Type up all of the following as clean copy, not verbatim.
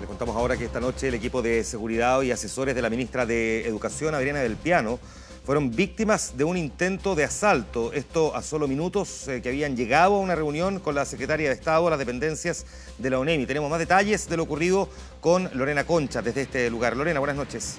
Les contamos ahora que esta noche el equipo de seguridad y asesores de la ministra de Educación, Adriana del Piano, fueron víctimas de un intento de asalto. Esto a solo minutos que habían llegado a una reunión con la secretaria de Estado, las dependencias de la ONEMI. Tenemos más detalles de lo ocurrido con Lorena Concha desde este lugar. Lorena, buenas noches.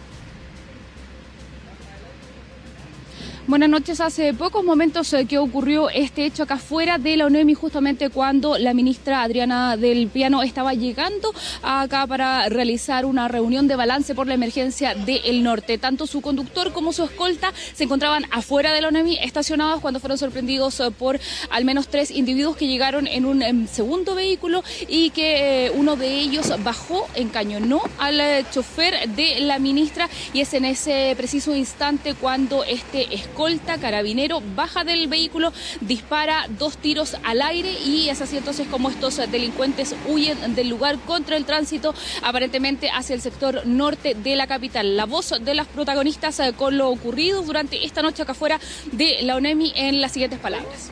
Buenas noches. Hace pocos momentos que ocurrió este hecho acá afuera de la ONEMI, justamente cuando la ministra Adriana del Piano estaba llegando acá para realizar una reunión de balance por la emergencia del norte. Tanto su conductor como su escolta se encontraban afuera de la ONEMI estacionados cuando fueron sorprendidos por al menos 3 individuos que llegaron en un segundo vehículo y que uno de ellos bajó, encañonó al chofer de la ministra, y es en ese preciso instante cuando este escolta carabinero baja del vehículo, dispara 2 tiros al aire, y es así entonces como estos delincuentes huyen del lugar contra el tránsito, aparentemente hacia el sector norte de la capital. La voz de las protagonistas con lo ocurrido durante esta noche acá afuera de la ONEMI en las siguientes palabras.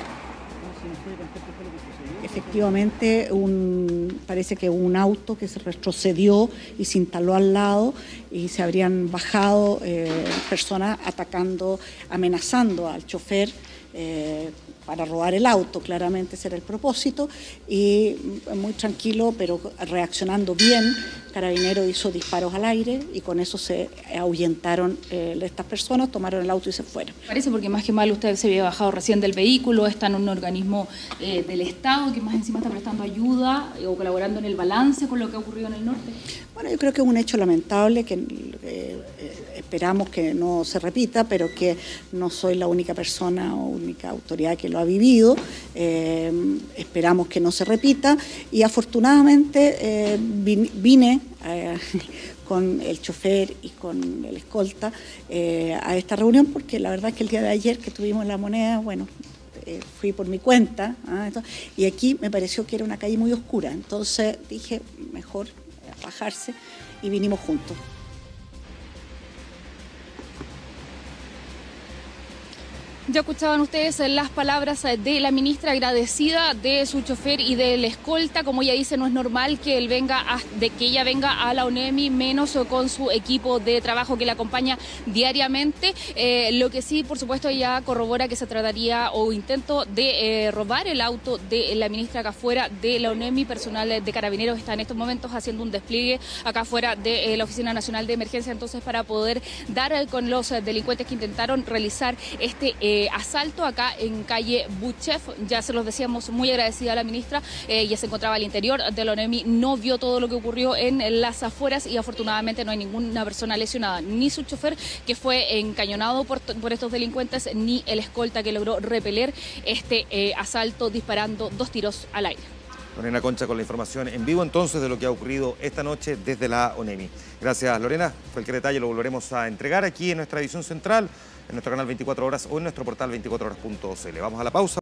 Efectivamente, parece que un auto que se retrocedió y se instaló al lado, y se habrían bajado personas atacando, amenazando al chofer para robar el auto. Claramente ese era el propósito, y muy tranquilo, pero reaccionando bien, Carabinero hizo disparos al aire y con eso se ahuyentaron estas personas, tomaron el auto y se fueron. Parece, porque más que mal usted se había bajado recién del vehículo, está en un organismo del Estado que más encima está prestando ayuda o colaborando en el balance con lo que ha ocurrido en el norte. Bueno, yo creo que es un hecho lamentable que esperamos que no se repita, pero que no soy la única persona o única autoridad que lo ha vivido. Esperamos que no se repita, y afortunadamente vine con el chofer y con el escolta a esta reunión, porque la verdad es que el día de ayer que tuvimos la moneda, bueno, fui por mi cuenta, y aquí me pareció que era una calle muy oscura, entonces dije mejor bajarse, y vinimos juntos. Ya escuchaban ustedes las palabras de la ministra, agradecida de su chofer y del escolta. Como ella dice, no es normal que ella venga a la ONEMI, menos con su equipo de trabajo que la acompaña diariamente. Lo que sí, por supuesto, ella corrobora que se trataría o intento de robar el auto de la ministra acá afuera de la ONEMI. Personal de Carabineros está en estos momentos haciendo un despliegue acá afuera de la Oficina Nacional de Emergencia, entonces para poder dar con los delincuentes que intentaron realizar este asalto acá en calle Buchef. Ya se los decíamos, muy agradecida a la ministra, ya se encontraba al interior de la ONEMI, no vio todo lo que ocurrió en las afueras, y afortunadamente no hay ninguna persona lesionada, ni su chofer, que fue encañonado por estos delincuentes, ni el escolta, que logró repeler este asalto disparando 2 tiros al aire. Lorena Concha con la información en vivo entonces de lo que ha ocurrido esta noche desde la ONEMI. Gracias, Lorena. Cualquier detalle lo volveremos a entregar aquí en nuestra edición central, en nuestro canal 24 horas o en nuestro portal 24horas.cl. Vamos a la pausa.